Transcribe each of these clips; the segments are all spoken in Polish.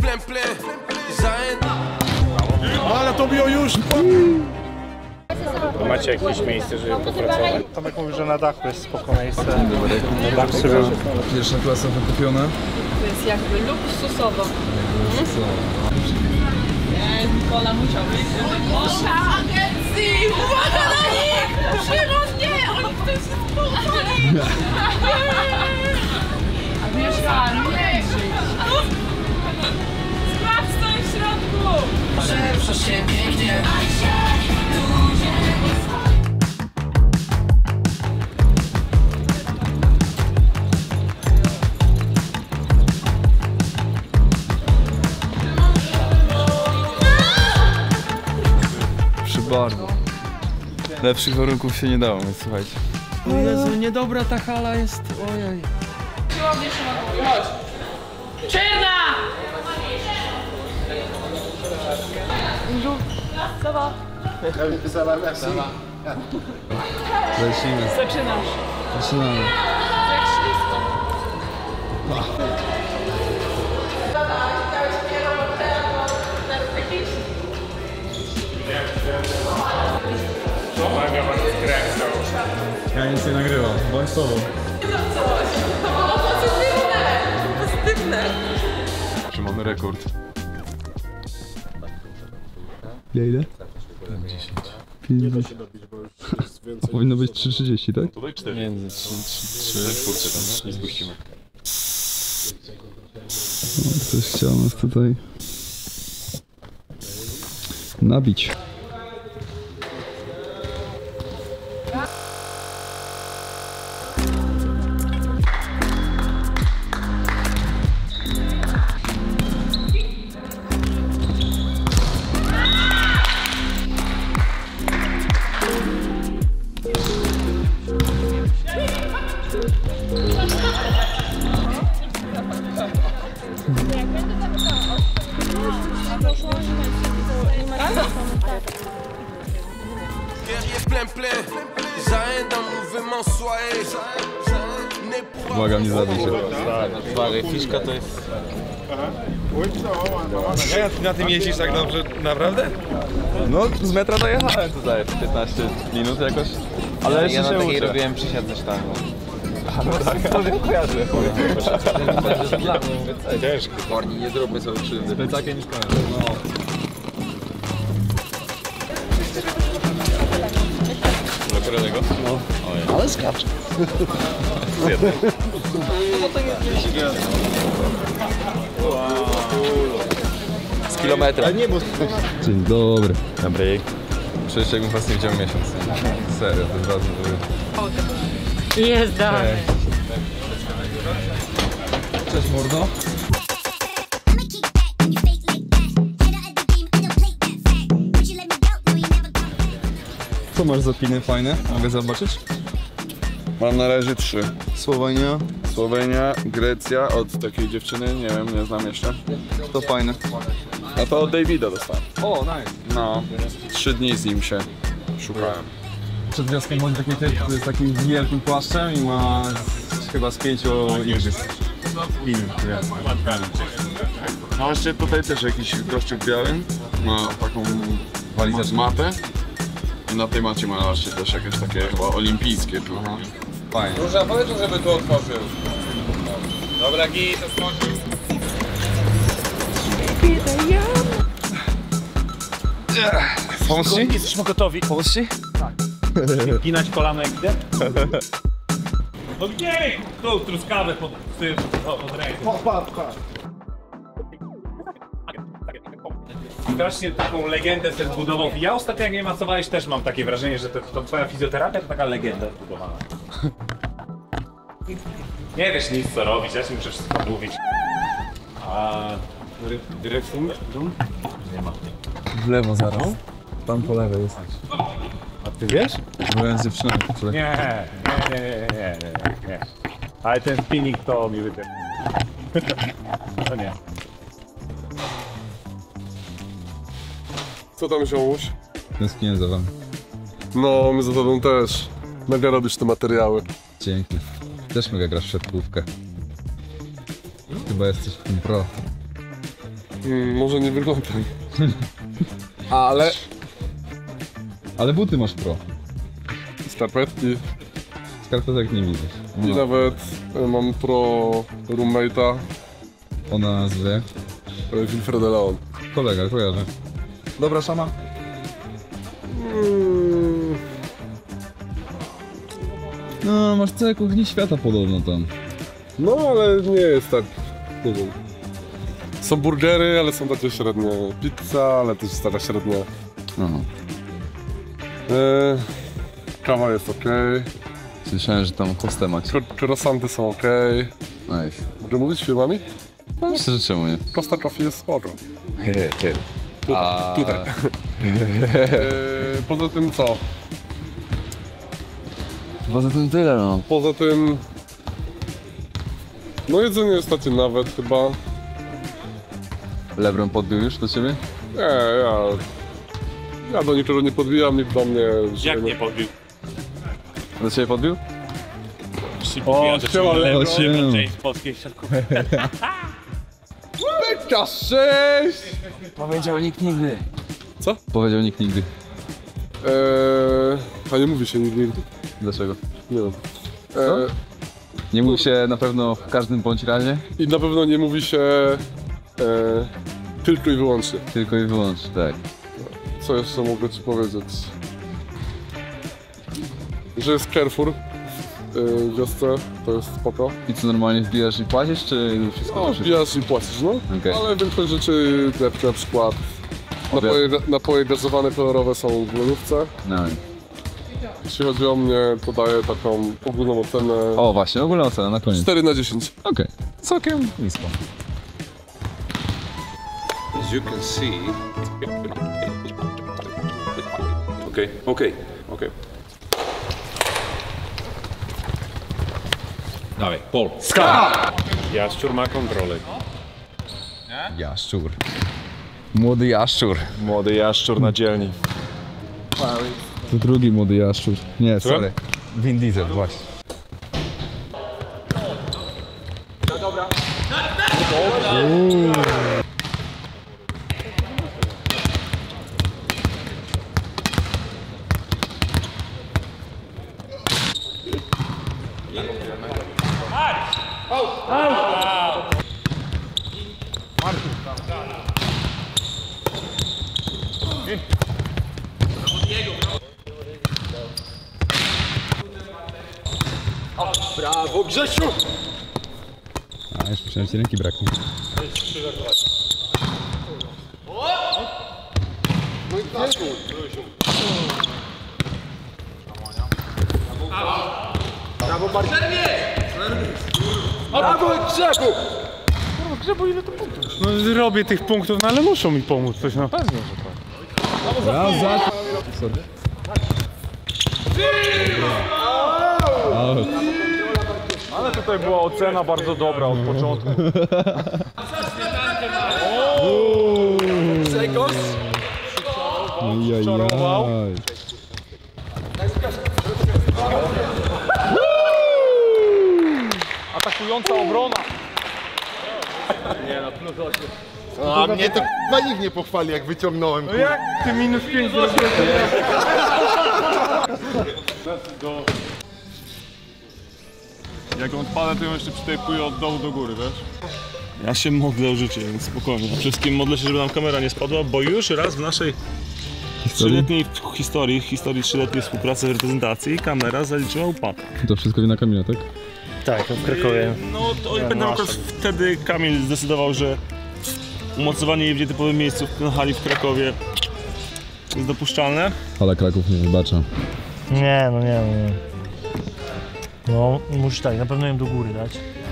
Ale to biło już! Macie jakieś miejsce, żeby popracować? Tomek mówi, że na dachu jest spoko miejsce. Na dachu sobie. Pierwsza klasa wykupiona. To jest jakby luksusowo. Nikola musiał być. Wasza agencji! Uwaga na nich! Przyrodnie! Oni to jest spokojni! A mieszka, nie! Sprawdź to w środku! Przecież się pięknie! Bardzo. Lepszych warunków się nie dało, więc słuchajcie. O Jezu, niedobra ta hala jest, ojej. Czerna! Ça va? Lecimy. Zaczynasz. Zaczynamy. Jak ślisko. Ja nic nie nagrywam, bądź sobą. To było pozytywne! Pozytywne! Czy mamy rekord? Ile? 10. Powinno być 3,30, tak? Tutaj 4. Między 3,4 tam nie spuścimy. Ktoś chciał nas tutaj nabić. Błagam, nie zabij się. Stary, fiszka to jest... Jak na tym jeździsz tak dobrze, naprawdę? No, z metra dojechałem tutaj w 15 minut jakoś. Ale Ja na się takiej uczę. robiłem przysiad też tam. No tak, to nie kojarzę. Ciężko. Korni, nie zróbmy sobie krzywdy. Plecakiem nie skojarzę. No. Dla którego? No. Ale skacz. Z kilometra. Dzień dobry. Dobry. Przecież jakbym was nie widział miesiąc. Serio, to jest ważne. Jest, dawaj. Cześć mordo. Co masz za piny fajne? Mogę zobaczyć? Mam na razie 3. Słowenia. Słowenia, Grecja, od takiej dziewczyny, nie wiem, nie znam jeszcze. To fajne. A to od Davida dostałem. O, nice. No, 3 dni z nim się szukałem. Przed wioską bądź taki typ z takim wielkim płaszczem i ma chyba z 5 igrzysk. Pin. No właśnie tutaj też jakiś gościuk biały ma taką Walizeczkę. matę. I na tej macie ma właśnie też jakieś takie chyba olimpijskie tu. Fajnie. Róża, powiedz, żeby tu otworzył. Dobra, git, otworzył. Pomóc ci? Jesteśmy gotowi. Pomóc ci? Ginać kolano jak idę? No gdzie? Tu truskawę pod ręką. Strasznie taką legendę też zbudował. Ja ostatnio jak mnie masowałeś też mam takie wrażenie, że to twoja fizjoterapia to taka legenda zbudowana. Nie wiesz nic co robić, ja ci muszę wszystko mówić. A dyrektum? Nie ma. W lewo zaraz. Tam po lewej jest. A ty wiesz? Byłem z dziewczyną. Nie. Ale ten spinning to mi wytem. To nie. Co tam ziomuś? Tęskniłem za wami. No, my za tobą też. Mega robisz te materiały. Dzięki. Też mega grasz w siatkówkę. Chyba jesteś w tym pro. Może nie wyglądam. Ale Ale buty masz pro. skarpetki Skarpetek nie widzisz. i nawet mam pro roommate'a O nazwie. Wilfreda Leon. Kolega, kojarzę. Dobra szama? No, masz całe kuchni świata podobno tam. No ale nie jest tak, nie wiem. Są burgery, ale są takie średnie. Pizza, ale też jest taka średnia. Aha. Kawa jest ok. Słyszałem, że tam hostę macie. Croissanty są ok. Nice. Mogę mówić firmami? No myślę, że czemu nie? Costa Coffee jest spoko. A... Tutaj. Poza tym co? Poza tym tyle no. Poza tym... No jedzenie jest takie nawet chyba. Lebron podbił już do ciebie? Nie, ja do niczego nie podbijam, nikt do mnie... Jak nie podbił? Do ciebie podbił? O, siema, LeBron siema. James, polskiej siatkowej. Beka 6! Powiedział nikt nigdy. Co? Powiedział nikt nigdy. A nie mówi się nigdy. Dlaczego? Nie wiem. Nie mówi się na pewno w każdym bądź razie, I na pewno nie mówi się tylko i wyłącznie. tylko i wyłącznie, tak. Co jeszcze mogę ci powiedzieć? Że jest Carrefour w wiosce, to jest spoko. I co, normalnie wbijasz i płacisz, czy wszystko? No, wbijasz i płacisz, no. Okej. Ale większość rzeczy, jak na przykład napoje gazowane kolorowe są w lodówce. No. Jeśli chodzi o mnie, to daję taką ogólną ocenę O właśnie, ogólna ocena na koniec. 4 na 10. Okej. Całkiem nisko. As you can see. Okay. Dawaj, Paul. Jaszczur ma kontrolę. Jaszczur. Młody jaszczur. Młody jaszczur na dzielni. To drugi młody jaszczur. Nie, sorry. Vin Diesel, właśnie. Brawo Grzesiu! A, już myślałem, że ci ręki braknie. Brawo Marcin! Brawo Grzebu! No zrobię tych punktów, no ale muszą mi pomóc coś na pewno. Raz za... Sorry. Out. Ale tutaj była ocena bardzo dobra od początku. Ojajaj. Atakująca obrona. A mnie to chyba nikt nie pochwali, jak wyciągnąłem. No jak ty minus 5 zrobiłeś? Jak on spada, to ją jeszcze przytejpuję od dołu do góry, wiesz? Ja się modlę o życie, więc spokojnie. Przede wszystkim modlę się, żeby nam kamera nie spadła, bo już raz w naszej trzyletniej historii 3-letniej współpracy w reprezentacji kamera zaliczyła upadek. To wszystko wina Kamila, tak? Tak, w Krakowie. No to pamiętam akurat wtedy Kamil zdecydował, że umocowanie jej w nietypowym miejscu na hali w Krakowie jest dopuszczalne. Ale Kraków nie wybacza. Nie. No, musisz tak, na pewno ją do góry dać.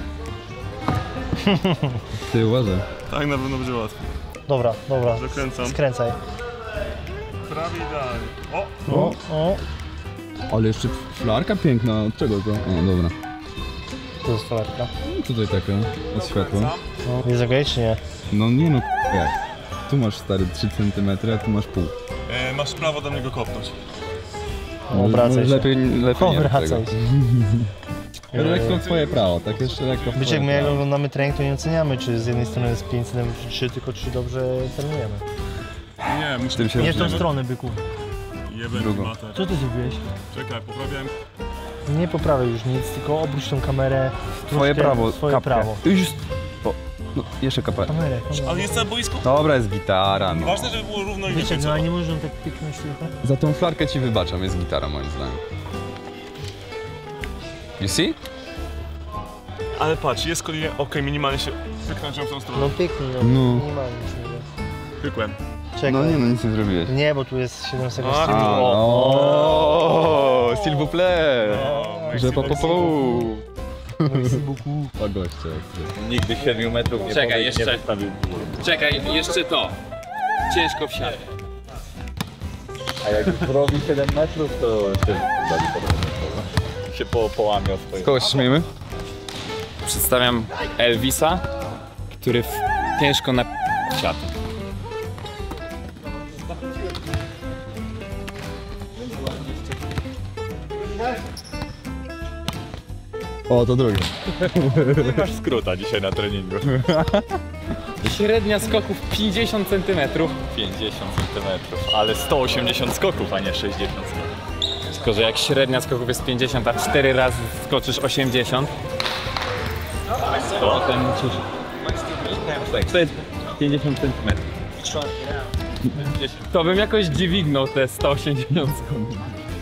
Ty uważaj. Tak na pewno będzie łatwiej. Dobra. Zakręcam. Skręcaj. Prawie idealnie. O. Ale jeszcze flarka piękna. Od czego to? O, dobra. To jest falarka. No, tutaj taka, od światła. No, jest okej, czy nie? No nie no, jak? Tu masz stary 3 cm, a tu masz pół. Masz prawo do mnie go kopnąć. Obracaj się. Lepiej nie rób Obracaj tego. się. Lekko twoje prawo, tak jeszcze lekko Wiecie, jak my jak oglądamy trening, to nie oceniamy, czy z jednej strony jest 5 cm, czy 3, tylko czy dobrze trenujemy. Nie, muszę... Nie w tą stronę, byku. Jebem matę. Co ty zrobiłeś? Czekaj, poprawiałem. Nie poprawiaj już nic, tylko obróć tą kamerę. Twoje prawo, Swoje kapkę. prawo. Już... O, no, jeszcze kapę. Kamerę. Ale jest na boisku? Dobra, jest gitara, no. Ważne, żeby było równo i Wiecie, no ale nie możesz tak piknąć tylko. Za tą flarkę ci wybaczam, jest gitara moim zdaniem. You see? Ale patrz, jest kolejnie, okej, minimalnie się wykręciłem w tą stronę. No piknij, no. No. Minimalnie już mówię. Pykłem. Czekaj. No nie, no nic nie zrobiłeś. Nie, bo tu jest 7 sekund. A, no, s'il vous plaît. Że po. O goście. Nigdy 7 metrów nie Czekaj, jeszcze. Czekaj, jeszcze to. Ciężko wsiadać. A jak już robi 7 metrów, to się połamie o swoje. Kogoś śmiejemy? Przedstawiam Elvisa, który ciężko na siatę. O, to drugi. Masz skróta dzisiaj na treningu. Średnia skoków 50 cm. 50 cm, ale 180 skoków, a nie 60 skoków. Tylko, że jak średnia skoków jest 50, a 4 razy skoczysz 80, to ten musisz... To jest 50 cm. To bym jakoś dźwignął te 180 skoków.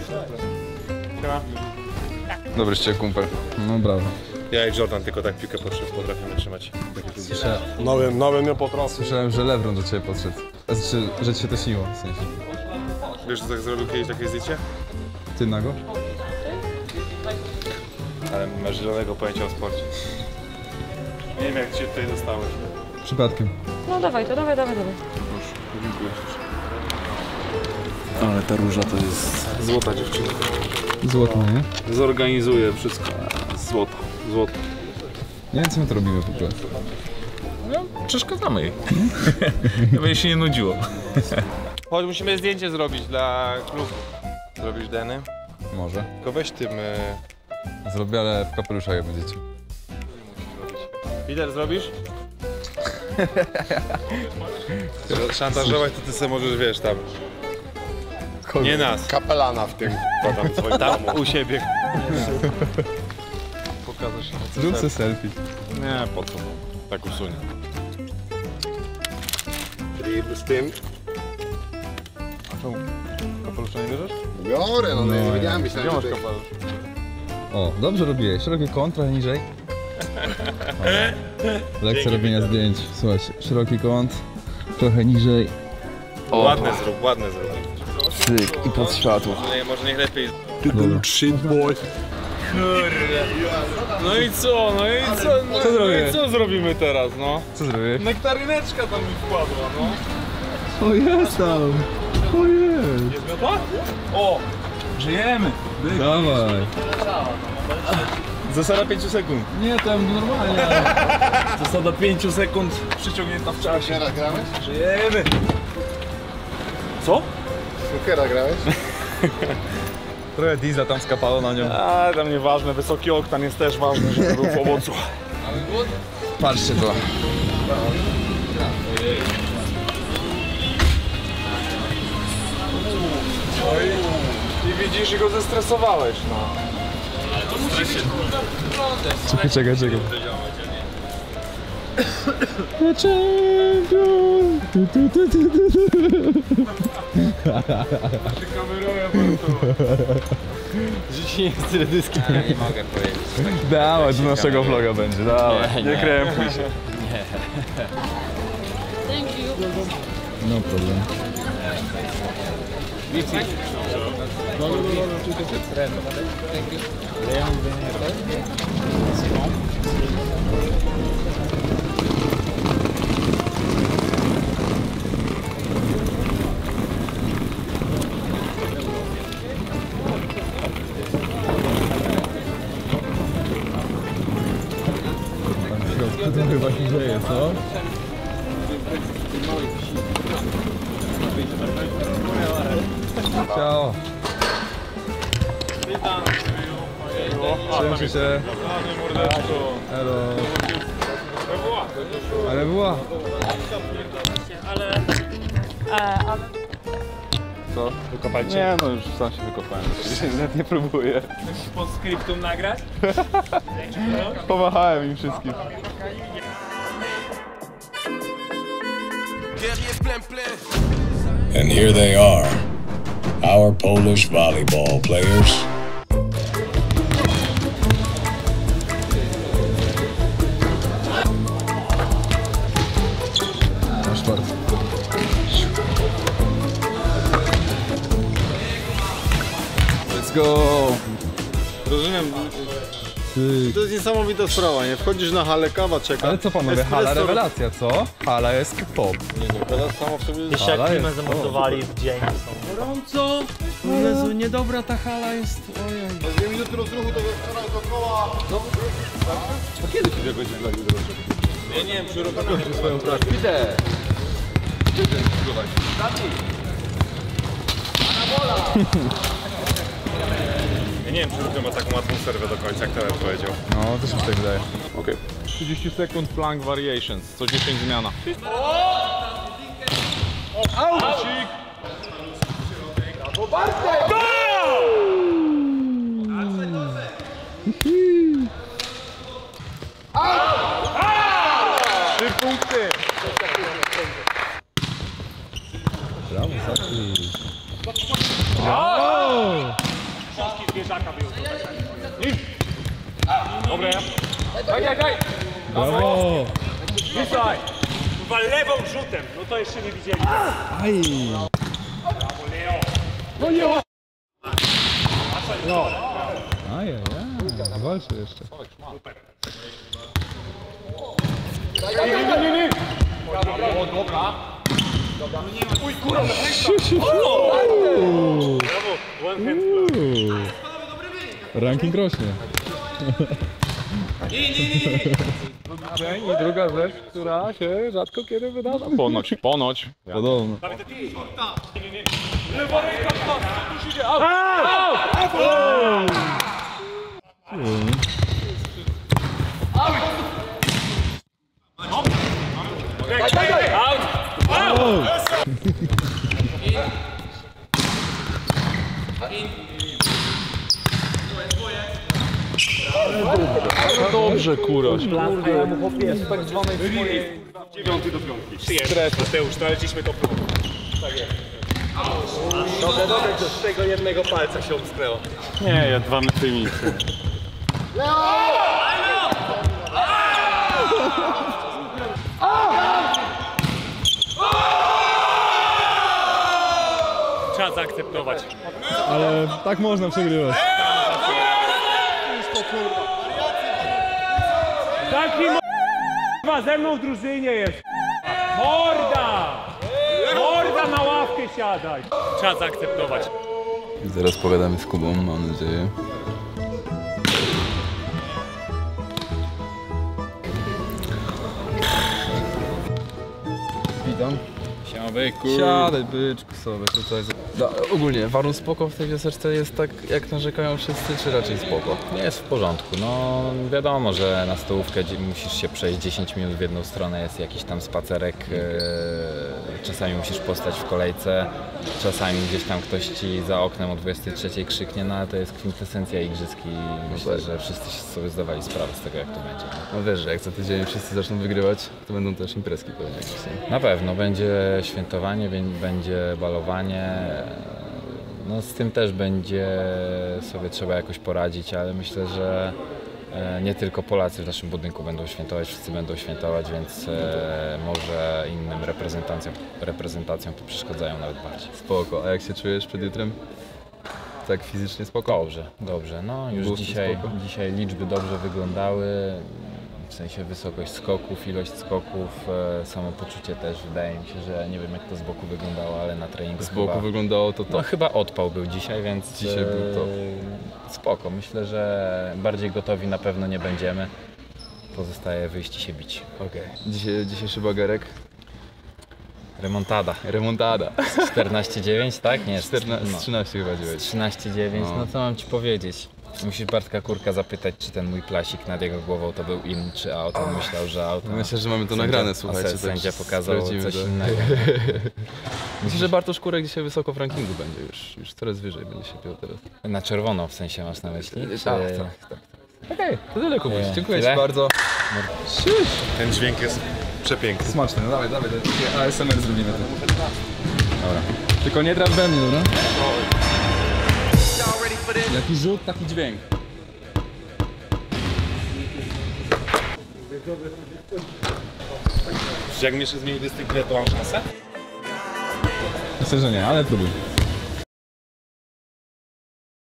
Dobry z ciebie kumpel. No brawo. Ja i Jordan tylko tak piłkę potrafimy trzymać. Nowy nie potrafi. Słyszałem, że Lebron do ciebie podszedł. Znaczy, że ci się to śniło, w sensie. Wiesz, że tak zrobił kiedyś takie zdjęcie? Ty nago? Ale masz zielonego pojęcia o sporcie. Nie wiem, jak ci się tutaj dostałeś. Przypadkiem. No dawaj to, dawaj. Ale ta róża to jest Złota dziewczynka. Złoto, nie? zorganizuje wszystko. Złoto. Nie wiem, co my to robimy w ogóle. Przeszkadzamy jej. Żeby jej się nie nudziło. Chodź, musimy zdjęcie zrobić dla klubu. Zrobisz Deny? Może. Tylko weź tym... Zrobię, ale w kapeluszach jak będziecie. Peter, zrobisz? Szantażować to ty sobie możesz, wiesz, tam... Nie nas. Kapelana w tym tam swoim Tam u siebie. Pokażesz się. Zrób sobie selfie. Nie, po co? Tak usunie. Czyli z tym. Kapelusza nie bierzesz? Biorę, no nie wiedziałem, myślałem, Gdzie masz że... kapelusz? O, dobrze robiłeś. Szeroki kąt, trochę niżej. O. Lekcja robienia zdjęć. Słuchajcie, szeroki kąt, trochę niżej. Ładne zrób. Cyk i pod światło. Może niech lepiej. Dobra. Shit boy. No i co? Co zrobimy teraz, no? Co zrobiłeś? Nektaryneczka tam mi wpadła, no. O, jest tam! O, jest! Jest miota? O! Żyjemy! Dawaj! Zasada 5 sekund. Nie, tam normalnie. Zasada 5 sekund przyciągnięta w czasie. Snukera grałeś? Żyjemy! Co? Snukera grałeś? Trochę diesla tam skapało na nią. A, tam nieważne, wysoki oktan jest też ważny, żeby był w owocu. Patrzcie to. I widzisz, że go zestresowałeś, no. Czekaj. Życie nie jest tyle dyski. Ja nie mogę powiedzieć. Dawaj, do naszego vloga będzie, dawaj. Nie krępuj się. Thank you. No problem. Co to chyba się dzieje, co? Ciao. Witam. Trzymaj się. Elo. Ale była. Co? Wykopajcie. Nie, no już sam się wykopałem. Nawet nie próbuję. Po skryptum nagrać? Pomachałem im wszystkim. And here they are, our Polish volleyball players. Let's go! Rozumiem. To jest niesamowita sprawa, nie? Wchodzisz na halę, kawa czeka. Ale co panowie, hala rewelacja, co? Hala jest top. Nie no, teraz samo w sobie jest... Jeszcze jak klimę zamontowali w dzień są. Gorąco! O Jezu, niedobra ta hala jest. Ojej. 2 minuty rozruchu dookoła. A kiedy chwilę będzie dla nich droższe? Ja nie wiem, czy Robert kończy swoją pracę. Widzę! Ja nie wiem, czy Luka ma taką atmosferę do końca, jak Teler powiedział. No, też mi się tak wydaje. Okej. 30 sekund flank variations, co 10 zmiana. Aucik! Trzy punkty! Brawo, Zaki. Książki zwierzaka był tutaj. Dobre. Daj! Brawo! Rzucaj! Chyba lewą rzutem, no to jeszcze nie widzieli. Aj! Brawo, Leo. No nie! No. Ajajaj, walczy jeszcze. Nie. Uj, kurwa, brawo, one hand Ranking rośnie. I druga rzecz, która się rzadko kiedy wydarza. Ponoć. Podobno. Lewa ręka, tu się dzieje. Dobrze, kuraś. Jest tak zwanej swojej 9 do 5. Stres, Mateusz, to leciliśmy to próbować. Tak jest. Dobre, to z tego jednego palca się omsknęło. Nie, ja 2 metry nic. Trzeba zaakceptować. Ale tak można przegrywać. Taki m***a ze mną w drużynie jest. Morda! Morda na ławkę siadaj. Trzeba zaakceptować. Zaraz pogadamy z Kubą, mam nadzieję. Witam. Siema byku. Siadaj byczku sobie tutaj. Ogólnie warun spoko w tej wioseczce jest tak jak narzekają wszyscy, czy raczej spoko? Jest w porządku. No wiadomo, że na stołówkę musisz się przejść 10 minut w jedną stronę, jest jakiś tam spacerek. Czasami musisz postać w kolejce, czasami gdzieś tam ktoś ci za oknem o 23 krzyknie, no ale to jest kwintesencja igrzysk i myślę, że wszyscy sobie zdawali sprawę z tego, jak to będzie. No wiesz, że jak co tydzień wszyscy zaczną wygrywać, to będą też imprezki pewnie jakieś. Na pewno, będzie świętowanie, będzie balowanie. No z tym też będzie sobie trzeba jakoś poradzić, ale myślę, że nie tylko Polacy w naszym budynku będą świętować, wszyscy będą świętować, więc może innym reprezentacjom to przeszkadzają nawet bardziej. Spoko, a jak się czujesz przed jutrem? Tak fizycznie spoko? Dobrze. No już dzisiaj liczby dobrze wyglądały, w sensie wysokość skoków, ilość skoków, samopoczucie też wydaje mi się, że nie wiem jak to z boku wyglądało, ale na treningu Z boku wyglądało to top. No chyba odpał był dzisiaj, więc Dzisiaj był top. Spoko. Myślę, że bardziej gotowi na pewno nie będziemy. Pozostaje wyjść i się bić. Okej. Dzisiejszy bagerek? Remontada. 14-9, tak? Nie, 13 chyba 9. 13-9, no co mam ci powiedzieć? Musisz Bartka Kurka zapytać, czy ten mój plasik nad jego głową to był in, czy out. On myślał, że out. Myślę, że mamy to nagrane, słuchajcie. A sędzia pokazał coś innego. Myślę, że Bartosz Kurek dzisiaj wysoko w rankingu będzie już coraz wyżej będzie się pił teraz. Na czerwono w sensie masz na myśli? Tak. Okej, to tyle, Kubuś. Dziękuję Ci bardzo. Ten dźwięk jest przepiękny. Smaczny, no dawaj, takie ASMR zrobimy to. Dobra. Tylko nie traf we mnie, no? Jaki rzut, taki dźwięk. Jak mi jeszcze zmieni dyscyplinę, to mam szansę? Myślę, że nie, ale próbuj.